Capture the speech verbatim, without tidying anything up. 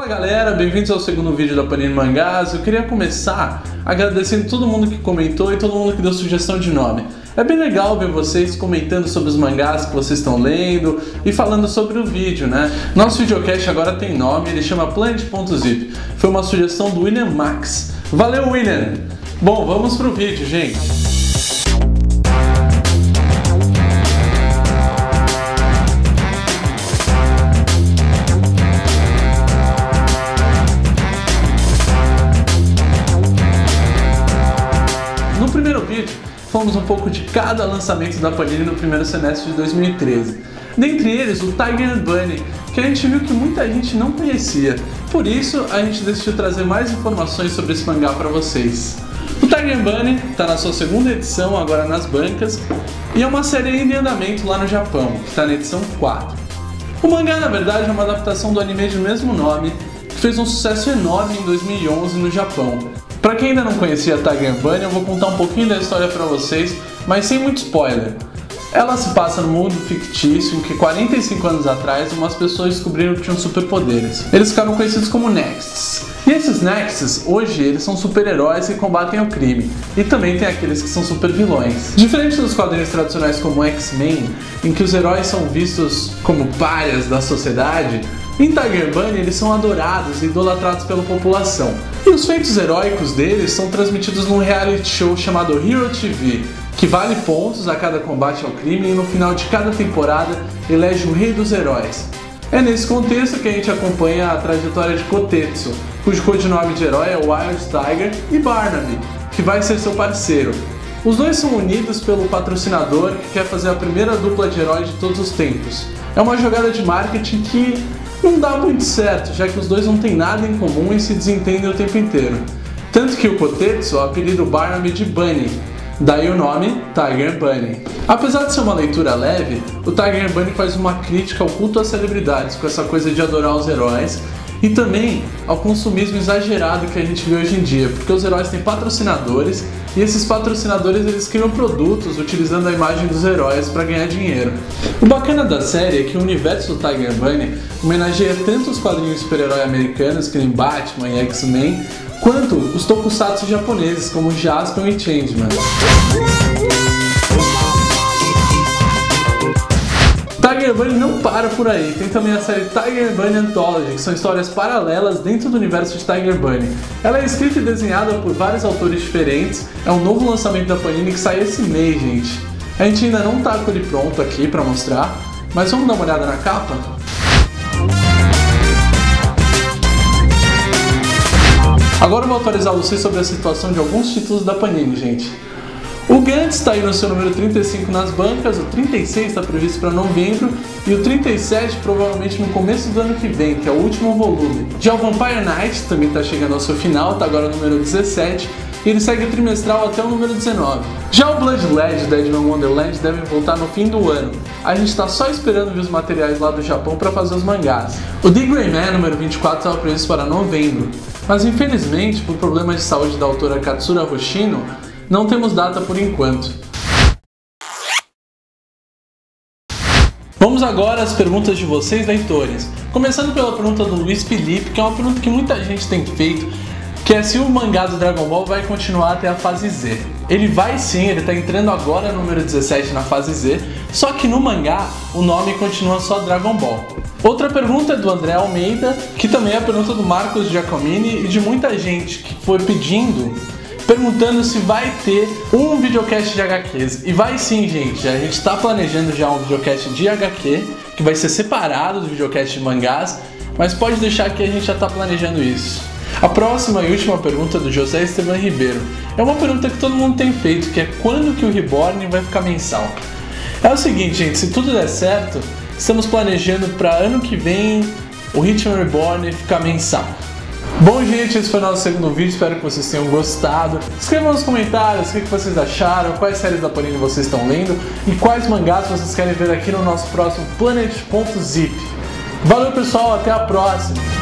Fala galera, bem-vindos ao segundo vídeo da Panini Mangás. Eu queria começar agradecendo todo mundo que comentou e todo mundo que deu sugestão de nome. É bem legal ver vocês comentando sobre os mangás que vocês estão lendo e falando sobre o vídeo, né? Nosso videocast agora tem nome, ele chama Planet.zip. Foi uma sugestão do William Max. Valeu, William! Bom, vamos pro vídeo, gente. No primeiro vídeo, falamos um pouco de cada lançamento da Panini no primeiro semestre de dois mil e treze. Dentre eles, o Tiger and Bunny, que a gente viu que muita gente não conhecia. Por isso, a gente decidiu trazer mais informações sobre esse mangá para vocês. O Tiger and Bunny está na sua segunda edição, agora nas bancas, e é uma série ainda em andamento lá no Japão, que está na edição quatro. O mangá, na verdade, é uma adaptação do anime de mesmo nome, que fez um sucesso enorme em dois mil e onze no Japão. Pra quem ainda não conhecia Tiger and Bunny, eu vou contar um pouquinho da história pra vocês, mas sem muito spoiler. Ela se passa num mundo fictício em que quarenta e cinco anos atrás umas pessoas descobriram que tinham superpoderes. Eles ficaram conhecidos como Nexts. E esses Nexts, hoje, eles são super-heróis que combatem o crime. E também tem aqueles que são super-vilões. Diferente dos quadrinhos tradicionais como X-Men, em que os heróis são vistos como párias da sociedade, em Tiger and Bunny eles são adorados e idolatrados pela população. E os feitos heróicos deles são transmitidos num reality show chamado Hero T V, que vale pontos a cada combate ao crime e no final de cada temporada elege o rei dos heróis. É nesse contexto que a gente acompanha a trajetória de Kotetsu, cujo codinome de herói é Wild Tiger, e Barnaby, que vai ser seu parceiro. Os dois são unidos pelo patrocinador que quer fazer a primeira dupla de heróis de todos os tempos. É uma jogada de marketing que não dá muito certo, já que os dois não têm nada em comum e se desentendem o tempo inteiro. Tanto que o Kotetsu apelida o Barnaby de Bunny, daí o nome Tiger and Bunny. Apesar de ser uma leitura leve, o Tiger and Bunny faz uma crítica ao culto às celebridades, com essa coisa de adorar os heróis, e também ao consumismo exagerado que a gente vê hoje em dia, porque os heróis têm patrocinadores e esses patrocinadores eles criam produtos utilizando a imagem dos heróis para ganhar dinheiro. O bacana da série é que o universo do Tiger and Bunny homenageia tanto os quadrinhos de super-herói americanos, que nem Batman e X-Men, quanto os tokusatsu japoneses, como Jaspion e Changeman. Tiger and Bunny não para por aí, tem também a série Tiger and Bunny Anthology, que são histórias paralelas dentro do universo de Tiger and Bunny. Ela é escrita e desenhada por vários autores diferentes, é um novo lançamento da Panini que sai esse mês, gente. A gente ainda não tá com ele pronto aqui pra mostrar, mas vamos dar uma olhada na capa? Agora eu vou atualizar vocês sobre a situação de alguns títulos da Panini, gente. O Gantz está aí no seu número trinta e cinco nas bancas, o trinta e seis está previsto para novembro e o trinta e sete provavelmente no começo do ano que vem, que é o último volume. Já o Vampire Knight também está chegando ao seu final, está agora no número dezessete e ele segue trimestral até o número dezenove. Já o Blood Led da Edmond Wonderland deve voltar no fim do ano. A gente está só esperando ver os materiais lá do Japão para fazer os mangás. O The Gray Man número vinte e quatro estava previsto para novembro, mas infelizmente, por problemas de saúde da autora Katsura Hoshino, não temos data por enquanto. Vamos agora às perguntas de vocês, leitores. Começando pela pergunta do Luiz Felipe, que é uma pergunta que muita gente tem feito, que é se o mangá do Dragon Ball vai continuar até a fase Z. Ele vai sim, ele está entrando agora no número dezessete na fase Z, só que no mangá o nome continua só Dragon Ball. Outra pergunta é do André Almeida, que também é a pergunta do Marcos Giacomini e de muita gente que foi pedindo, perguntando se vai ter um videocast de H Qs. E vai sim, gente. A gente está planejando já um videocast de H Q, que vai ser separado do videocast de mangás, mas pode deixar que a gente já está planejando isso. A próxima e última pergunta é do José Esteban Ribeiro. É uma pergunta que todo mundo tem feito, que é quando que o Reborn vai ficar mensal? É o seguinte, gente, se tudo der certo, estamos planejando para ano que vem o Hitman Reborn ficar mensal. Bom, gente, esse foi o nosso segundo vídeo, espero que vocês tenham gostado. Escrevam nos comentários o que vocês acharam, quais séries da Panini vocês estão lendo e quais mangás vocês querem ver aqui no nosso próximo Planet.zip. Valeu, pessoal, até a próxima!